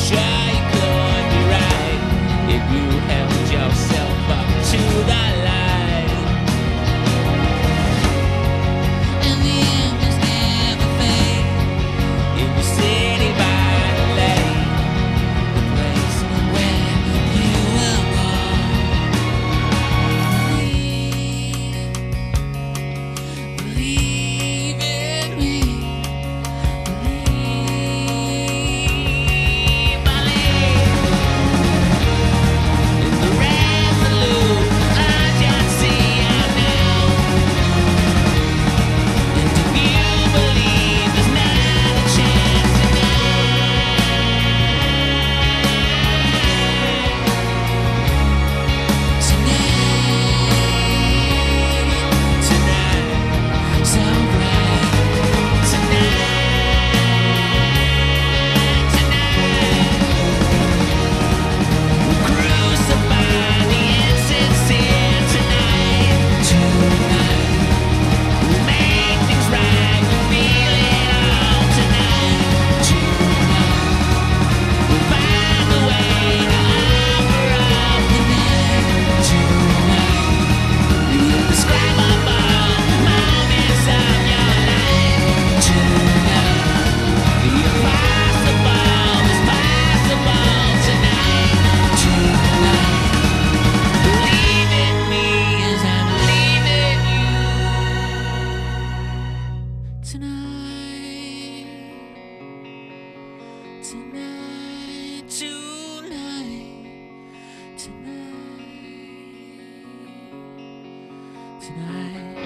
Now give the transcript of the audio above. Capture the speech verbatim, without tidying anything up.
sure you could be right if you held yourself up to the light. And the embers never fade in the city by the lake, the place where you will go. Believe, believe in me. Believe, believe in the resolute urgency I know. And if you believe, there's not a chance tonight. Tonight, tonight, so bright. Tonight, tonight, we'll crucify the insincere. Tonight, tonight, we'll make things right. We'll feel it all. Tonight, tonight, we'll find a way to offer up the night. Tonight, we'll describe up all the moments of your life. Tonight, the impossible is possible. Tonight, tonight, believe in me as I believe in you. Tonight, tonight, tonight, tonight, tonight.